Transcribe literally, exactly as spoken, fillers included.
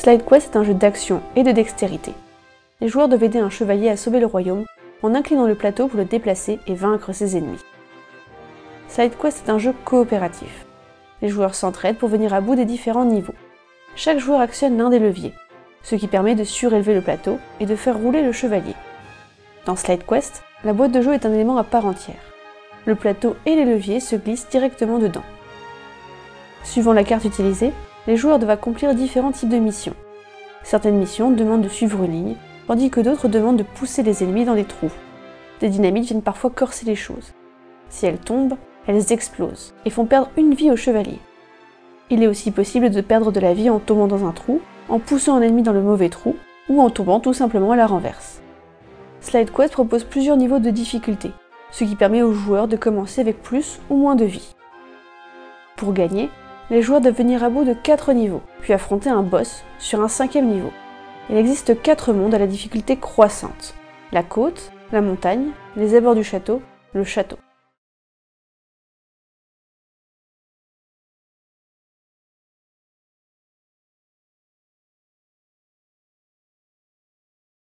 Slide Quest est un jeu d'action et de dextérité. Les joueurs doivent aider un chevalier à sauver le royaume en inclinant le plateau pour le déplacer et vaincre ses ennemis. Slide Quest est un jeu coopératif. Les joueurs s'entraident pour venir à bout des différents niveaux. Chaque joueur actionne l'un des leviers, ce qui permet de surélever le plateau et de faire rouler le chevalier. Dans Slide Quest, la boîte de jeu est un élément à part entière. Le plateau et les leviers se glissent directement dedans. Suivant la carte utilisée, les joueurs doivent accomplir différents types de missions. Certaines missions demandent de suivre une ligne, tandis que d'autres demandent de pousser les ennemis dans des trous. Des dynamites viennent parfois corser les choses. Si elles tombent, elles explosent et font perdre une vie au chevalier. Il est aussi possible de perdre de la vie en tombant dans un trou, en poussant un ennemi dans le mauvais trou, ou en tombant tout simplement à la renverse. Slide Quest propose plusieurs niveaux de difficulté, ce qui permet aux joueurs de commencer avec plus ou moins de vie. Pour gagner, les joueurs doivent venir à bout de quatre niveaux, puis affronter un boss sur un cinquième niveau. Il existe quatre mondes à la difficulté croissante: la côte, la montagne, les abords du château, le château.